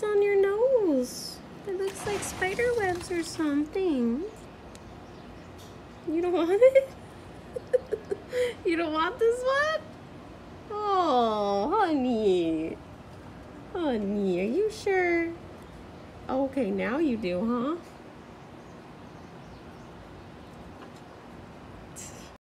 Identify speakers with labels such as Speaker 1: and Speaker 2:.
Speaker 1: What's on your nose? It looks like spider webs or something. You don't want it? You don't want this one? Oh, honey. Honey, are you sure? Okay, now you do, huh?